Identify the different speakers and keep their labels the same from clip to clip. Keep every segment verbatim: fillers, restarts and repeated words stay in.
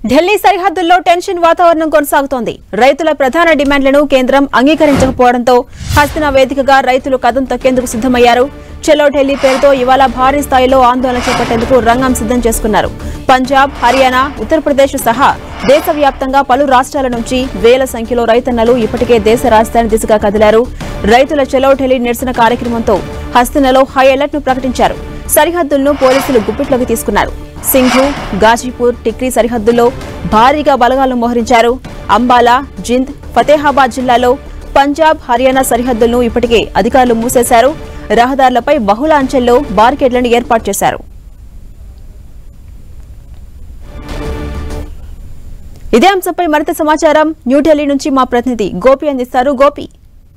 Speaker 1: ఢిల్లీ సరిహద్దుల్లో టెన్షన్ వాతావరణం కొనసాగుతోంది. రైతుల ప్రధాన డిమాండ్లను కేంద్రం అంగీకరించకపోవడంతో హస్తినా వేదికగా రైతులు కదం తొక్కేందుకు సిద్దమయ్యారు. చలో ఢిల్లీ పేరుతో ఇవాళ భారీ స్థాయిలో ఆందోళన చేపట్టేందుకు రంగం సిద్దం చేసుకున్నారు. పంజాబ్, హర్యానా, ఉత్తరప్రదేశ్ సహా దేశవ్యాప్తంగా పలు రాష్ట్రాల నుంచి వేల సంఖ్యలో రైతన్నలు ఇప్పటికే దేశ రాజధాని దిశగా కదిలారు. రైతుల చలో ఢిల్లీ నిరసన కార్యక్రమంతో హస్తినాలో హై అలర్ట్ ను ప్రకటించారు. సరిహద్దులను పోలీసులు గుప్పిట్లోకి తీసుకున్నారు. సింఘు, గాజీపూర్, టిక్రీ సరిహద్దుల్లో భారీగా బలగాలను మోహరించారు. అంబాలా, జింద్, ఫతేహాబాద్ జిల్లాలో పంజాబ్, హర్యానా సరిహద్దులను ఇప్పటికే అధికారులు మూసేశారు. రహదారులపై బహుళ అంచెల్లో బారికేడ్లను ఏర్పాటు చేశారు. ఇదే అంశంపై మరింత సమాచారం న్యూఢిల్లీ నుంచి మా ప్రతినిధి గోపి అందిస్తారు. గోపి,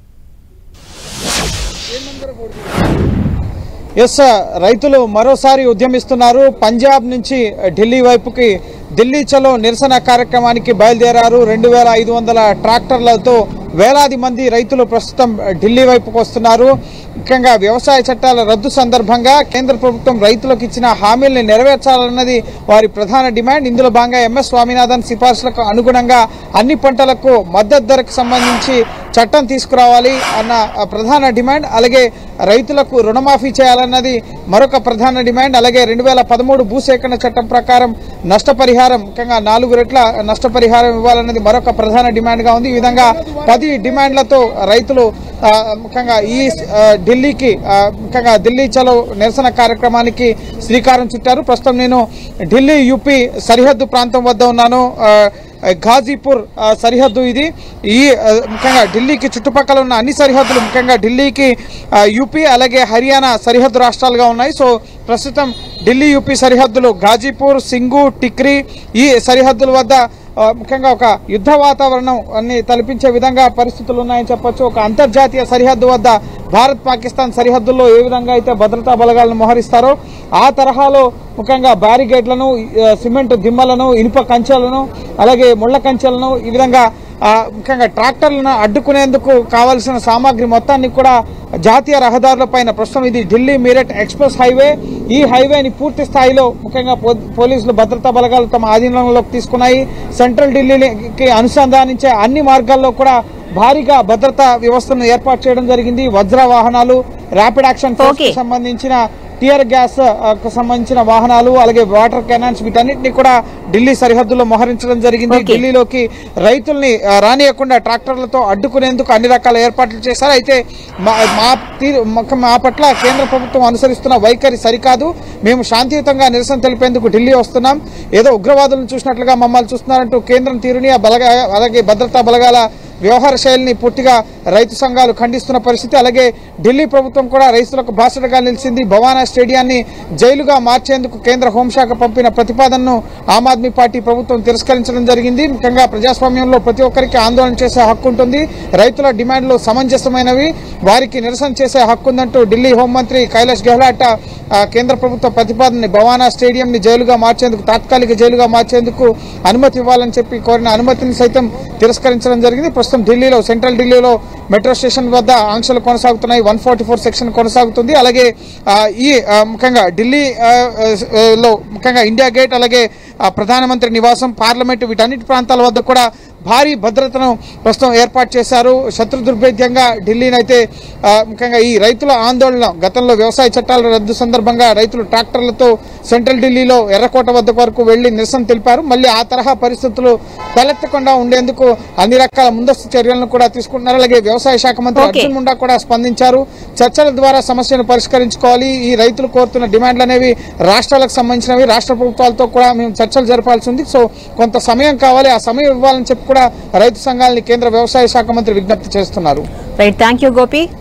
Speaker 2: ఎస్, రైతులు మరోసారి ఉద్యమిస్తున్నారు. పంజాబ్ నుంచి ఢిల్లీ వైపుకి ఢిల్లీ చలో నిరసన కార్యక్రమానికి బయలుదేరారు. రెండు వేల ఐదు వందల ట్రాక్టర్లతో వేలాది మంది రైతులు ప్రస్తుతం ఢిల్లీ వైపుకు వస్తున్నారు. ముఖ్యంగా వ్యవసాయ చట్టాల రద్దు సందర్భంగా కేంద్ర ప్రభుత్వం రైతులకు ఇచ్చిన హామీల్ని నెరవేర్చాలన్నది వారి ప్రధాన డిమాండ్. ఇందులో భాగంగా ఎంఎస్ స్వామినాథన్ సిఫార్సులకు అనుగుణంగా అన్ని పంటలకు మద్దతు ధరకు సంబంధించి చట్టం తీసుకురావాలి అన్న ప్రధాన డిమాండ్. అలాగే రైతులకు రుణమాఫీ చేయాలన్నది మరొక ప్రధాన డిమాండ్. అలాగే రెండు వేల పదమూడు భూసేకరణ చట్టం ప్రకారం నష్టపరిహారం, ముఖ్యంగా నాలుగు రెట్ల నష్టపరిహారం ఇవ్వాలన్నది మరొక ప్రధాన డిమాండ్గా ఉంది. ఈ విధంగా పది డిమాండ్లతో రైతులు ముఖ్యంగా ఈ ఢిల్లీకి ముఖ్యంగా ఢిల్లీ చలో నిరసన కార్యక్రమానికి శ్రీకారం చుట్టారు. ప్రస్తుతం నేను ఢిల్లీ యూపీ సరిహద్దు ప్రాంతం వద్ద ఉన్నాను. గాజీపూర్ సరిహద్దు ఇది. ఈ ముఖ్యంగా ఢిల్లీకి చుట్టుపక్కల ఉన్న అన్ని సరిహద్దులు, ముఖ్యంగా ఢిల్లీకి యూపీ అలాగే హర్యానా సరిహద్దు రాష్ట్రాలుగా ఉన్నాయి. సో ప్రస్తుతం ఢిల్లీ యూపీ సరిహద్దులు గాజీపూర్, సింఘు, టిక్రీ ఈ సరిహద్దుల వద్ద ముఖ్యంగా ఒక యుద్ధ వాతావరణం అన్ని తలపించే విధంగా పరిస్థితులు ఉన్నాయని చెప్పొచ్చు. ఒక అంతర్జాతీయ సరిహద్దు వద్ద భారత్ పాకిస్తాన్ సరిహద్దుల్లో ఏ విధంగా అయితే భద్రతా బలగాలను మోహరిస్తారో ఆ తరహాలో ముఖ్యంగా బ్యారిగేడ్లను, సిమెంట్ దిమ్మలను, ఇనుప కంచెలను, అలాగే ముళ్ల కంచెలను, ఈ విధంగా ముఖ్యంగా ట్రాక్టర్లను అడ్డుకునేందుకు కావాల్సిన సామాగ్రి మొత్తాన్ని కూడా జాతీయ రహదారులపైన ప్రస్తుతం ఇది ఢిల్లీ మీరట్ ఎక్స్ప్రెస్ హైవే. ఈ హైవేని పూర్తి స్థాయిలో ముఖ్యంగా పోలీసులు భద్రతా బలగాలు తమ ఆధీనంలోకి తీసుకున్నాయి. సెంట్రల్ ఢిల్లీకి అనుసంధానించే అన్ని మార్గాల్లో కూడా భారీగా భద్రతా వ్యవస్థను ఏర్పాటు చేయడం జరిగింది. వజ్ర వాహనాలు, ర్యాపిడ్ యాక్షన్ ఫోర్స్ కి సంబంధించిన టియర్ గ్యాస్ సంబంధించిన వాహనాలు, అలాగే వాటర్ కెనాన్స్ వీటన్నిటిని కూడా ఢిల్లీ సరిహద్దులో మోహరించడం జరిగింది. ఢిల్లీలోకి రైతుల్ని రానియకుండా ట్రాక్టర్లతో అడ్డుకునేందుకు అన్ని రకాల ఏర్పాట్లు చేశారు. అయితే మా పట్ల కేంద్ర ప్రభుత్వం అనుసరిస్తున్న వైఖరి సరికాదు, మేము శాంతియుతంగా నిరసన తెలిపేందుకు ఢిల్లీ వస్తున్నాం, ఏదో ఉగ్రవాదులను చూసినట్లుగా మమ్మల్ని చూస్తున్నారంటూ కేంద్రం తీరుని అలాగే భద్రతా బలగాల వ్యవహార శైలిని పూర్తిగా రైతు సంఘాలు ఖండిస్తున్న పరిస్థితి. అలాగే ఢిల్లీ ప్రభుత్వం కూడా రైతులకు బాసటగా నిలిచింది. భవానా స్టేడియాన్ని జైలుగా మార్చేందుకు కేంద్ర హోంశాఖ పంపిన ప్రతిపాదనను ఆమ్ ఆద్మీ పార్టీ ప్రభుత్వం తిరస్కరించడం జరిగింది. ముఖ్యంగా ప్రజాస్వామ్యంలో ప్రతి ఒక్కరికి ఆందోళన చేసే హక్కు ఉంటుంది, రైతుల డిమాండ్లు సమంజసమైనవి, వారికి నిరసన చేసే హక్కు ఉందంటూ ఢిల్లీ హోంమంత్రి కైలాష్ గెహ్లాట్ కేంద్ర ప్రభుత్వ ప్రతిపాదనని భవానా స్టేడియం ని జైలుగా మార్చేందుకు, తాత్కాలిక జైలుగా మార్చేందుకు అనుమతి ఇవ్వాలని చెప్పి కోరిన అనుమతిని సైతం తిరస్కరించడం జరిగింది. ప్రస్తుతం ఢిల్లీలో, సెంట్రల్ ఢిల్లీలో మెట్రో స్టేషన్ వద్ద ఆంక్షలు కొనసాగుతున్నాయి. వన్ ఫార్టీ ఫోర్ సెక్షన్ కొనసాగుతుంది. అలాగే ఈ ముఖ్యంగా ఢిల్లీ లో ముఖ్యంగా ఇండియా గేట్, అలాగే ప్రధానమంత్రి నివాసం, పార్లమెంటు వీటన్నిటి ప్రాంతాల వద్ద కూడా భారీ భద్రతను ప్రస్తుతం ఏర్పాటు చేశారు. శత్రు దుర్భేద్యంగా ఢిల్లీని అయితే ముఖ్యంగా ఈ రైతుల ఆందోళన, గతంలో వ్యవసాయ చట్టాల రద్దు సందర్భంగా రైతులు ట్రాక్టర్లతో సెంట్రల్ ఢిల్లీలో ఎర్రకోట వద్ద వరకు వెళ్లి నిరసన తెలిపారు. మళ్ళీ ఆ తరహా పరిస్థితులు తలెత్తకుండా ఉండేందుకు అన్ని రకాల ముందస్తు చర్యలను కూడా తీసుకుంటున్నారు. అలాగే వ్యవసాయ శాఖ మంత్రి అర్జున్ ముండా కూడా స్పందించారు. చర్చల ద్వారా సమస్యను పరిష్కరించుకోవాలి, ఈ రైతులు కోరుతున్న డిమాండ్లు అనేవి రాష్ట్రాలకు సంబంధించినవి, రాష్ట్ర ప్రభుత్వాలతో కూడా మేము చర్చలు జరపాల్సి ఉంది, సో కొంత సమయం కావాలి, ఆ సమయం ఇవ్వాలని చెప్పి కూడా రైతు సంఘాలని కేంద్ర వ్యవసాయ శాఖ మంత్రి విజ్ఞప్తి చేస్తున్నారు.
Speaker 1: Right, thank you Gopi.